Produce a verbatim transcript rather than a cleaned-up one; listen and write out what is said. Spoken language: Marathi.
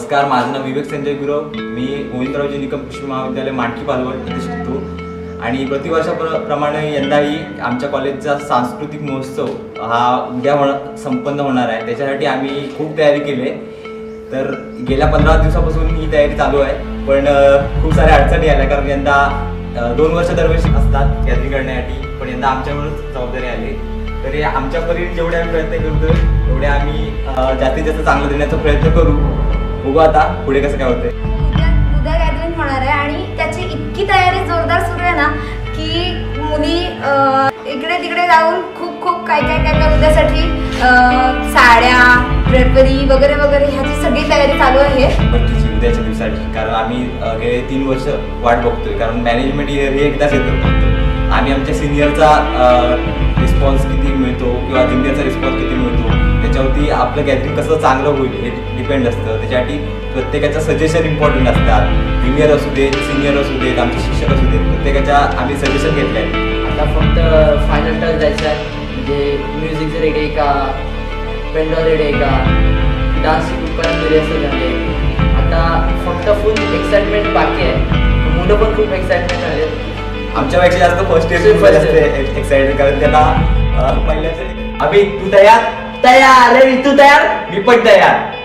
नमस्कार, माझं नाव विवेक संजय गुरव. मी गोविंद्रावजी निकम कृषी महाविद्यालय mandki-palvan इथे शिकतो आणि प्रतिवर्षाप्रमाणे यंदाही आमच्या कॉलेजचा सांस्कृतिक महोत्सव हा उद्या होणार संपन्न होणार आहे. त्याच्यासाठी आम्ही खूप तयारी केली आहे. तर गेल्या पंधरा दिवसापासून ही तयारी चालू आहे, पण खूप साऱ्या अडचणी आल्या. कारण यंदा दोन वर्ष दरवर्षी असतात गॅदरिंग करण्यासाठी, पण यंदा आमच्यावरच जबाबदारी आली. तरी आमच्या परीने जेवढे आम्ही प्रयत्न करतो तेवढे आम्ही जास्तीत जास्त चांगलं देण्याचा प्रयत्न करू. बघू आता पुढे कसं काय होतंय. उद्या उद्या गॅदरिंग होणार आहे आणि त्याची इतकी तयारी जोरदार सुरू आहे ना की मुली इकडे तिकडे जाऊन खूप खूप काय काय काय काय उद्यासाठी साड्या, ड्रेपरी वगैरे वगैरे ह्याची सगळी तयारी चालू आहे उद्याच्या दिवसासाठी. कारण आम्ही गेले तीन वर्ष वाट बघतोय, कारण मॅनेजमेंट इयर हे एकदाच येतं. आम्ही आमच्या सिनियरचा रिस्पॉन्स किती मिळतो किंवा ज्युनियरचा रिस्पॉन्स किती मिळतो त्याच्यावरती आपलं गॅदरिंग कसं चांगलं होईल हे डिपेंड असतं. त्याच्यासाठी प्रत्येकाचं सजेशन इम्पॉर्टंट असतात. ज्युनियर असू देत, सिनियर असू देत, आमचे शिक्षक असू देत, प्रत्येकाच्या आम्ही सजेशन घेतलं आहे. आता फक्त फायनल टच द्यायचं आहे, म्हणजे म्युझिक रेडी आहे का, पेंडॉल रेडी आहे का, डान्सची उपकरण रिहर्सल झाले. आता फक्त फुल एक्साइटमेंट बाकी आहे. मुलं पण खूप एक्साइटमेंट झाले. आमच्यापेक्षा जास्त फर्स्ट इयर एक्साइटेड, कारण त्यांना पहिल्याच. अभि तू तयार? तयार. तू तयार? मी पण तयार.